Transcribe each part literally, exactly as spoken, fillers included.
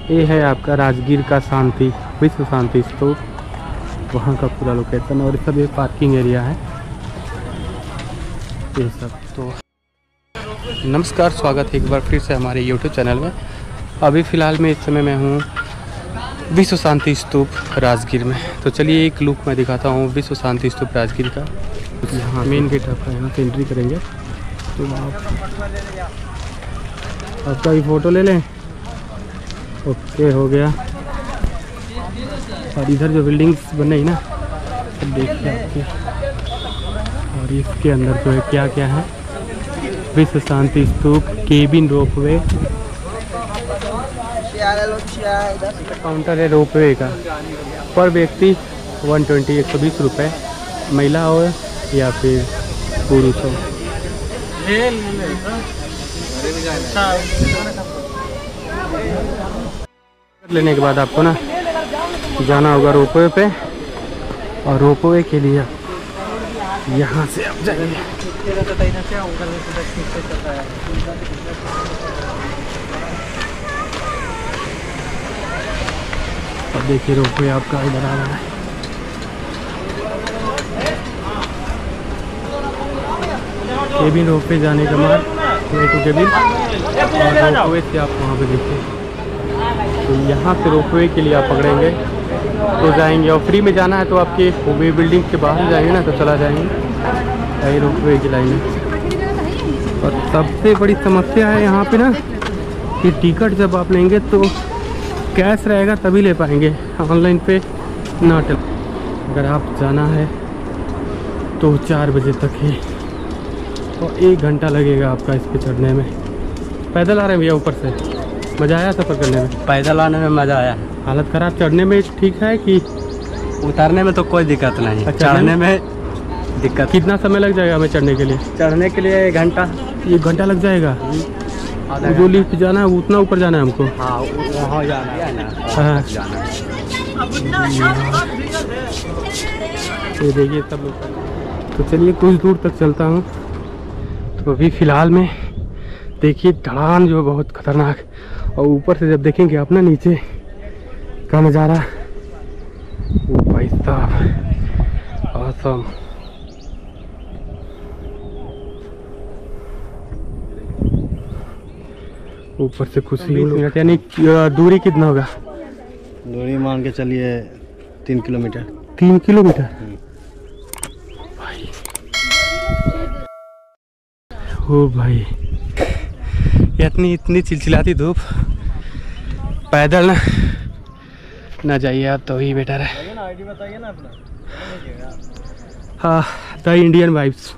ये है आपका राजगीर का शांति विश्व शांति स्तूप, वहाँ का पूरा लोकेशन। और सब ये पार्किंग एरिया है ये सब। तो नमस्कार, स्वागत है एक बार फिर से हमारे यूट्यूब चैनल में। अभी फ़िलहाल में इस समय मैं हूँ विश्व शांति स्तूप राजगीर में। तो चलिए एक लुक मैं दिखाता हूँ विश्व शांति स्तूप राजगीर का। यहाँ मेन गेट आपका, यहाँ से एंट्री करेंगे तो आप आपका ही फ़ोटो ले लें। ओके हो गया। और इधर जो बिल्डिंग्स बन रही ना, तो देखिए आपके, और इसके अंदर जो है क्या क्या है, Vishwa Shanti Stupa, cabin ropeway, counter है रोपवे का। पर व्यक्ति वन ट्वेंटी एक सौ बीस रुपये, महिला हो या फिर पुरुष हो। लेने के बाद आपको ना जाना होगा रोपवे पे, और रोपवे के लिए यहाँ से आप जाएंगे। अब देखिए रोपवे आपका इधर आ रहा है। केबिन रोपवे जाने का मार्ग, तो केबिन और रोपवे से आप वहाँ पे देखिए। तो यहाँ से रोपवे के लिए आप पकड़ेंगे तो जाएंगे, और फ्री में जाना है तो आपके वो बिल्डिंग के बाहर जाएंगे ना तो चला जाएंगे यही रोपवे की लाइन है। और सबसे बड़ी समस्या है यहाँ पे ना कि टिकट जब आप लेंगे तो कैश रहेगा तभी ले पाएंगे, ऑनलाइन पे ना चल। अगर आप जाना है तो चार बजे तक ही, और एक घंटा लगेगा आपका इस पे चढ़ने में। पैदल आ रहे हैं भैया ऊपर से, मज़ा आया सफ़र करने में? पैदल आने में मज़ा आया। हालत ख़राब, चढ़ने में ठीक है कि उतारने में तो कोई दिक्कत नहीं। अच्छा, चढ़ने में दिक्कत। कितना समय लग जाएगा हमें चढ़ने के लिए? चढ़ने के लिए एक घंटा एक घंटा लग जाएगा। जो लिफ्ट जाना है उतना ऊपर जाना है हमको? हाँ, वहाँ जाना है ना। हाँ जाना है। ये देखिए सब लोग। तो चलिए कुछ दूर तक चलता हूँ। तो अभी फ़िलहाल में देखिए ढलान जो है बहुत खतरनाक, और ऊपर से जब देखेंगे आप ना नीचे का नज़ारा, वो भाई साहब ऑसम। ऊपर से कुछ ही मिनट, यानी दूरी कितना होगा? दूरी मान के चलिए तीन किलोमीटर। तीन किलोमीटर भाई। ओ भाई, इतनी इतनी चिलचिलाती धूप, पैदल ना ना जाइए आप तो ही बेटर है। आईडी बताइए ना अपना। हाँ, द इंडियन वाइब्स,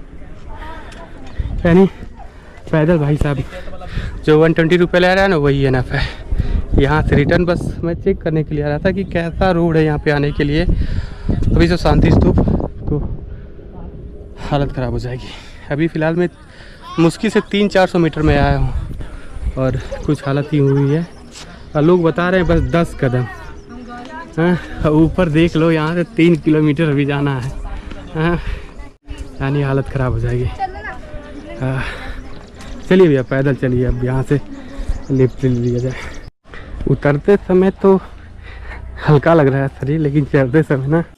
यानी पैदल भाई साहब जो वन ट्वेंटी रुपये ले रहा है ना वही एनफ है। यहाँ से रिटर्न बस मैं चेक करने के लिए आ रहा था कि कैसा रोड है यहाँ पे आने के लिए। अभी जो शांति स्तूप, तो हालत ख़राब हो जाएगी। अभी फ़िलहाल में मुश्किल से तीन चार सौ मीटर में आया हूँ, और कुछ हालत ही हुई है। और लोग बता रहे हैं बस दस कदम। हाँ, ऊपर देख लो, यहाँ से तीन किलोमीटर अभी जाना है। हाँ, यानी हालत ख़राब हो जाएगी। हाँ, चलिए भैया पैदल चलिए। अब यहाँ से लिफ्ट ले लिया जाए। उतरते समय तो हल्का लग रहा है शरीर, लेकिन चढ़ते समय ना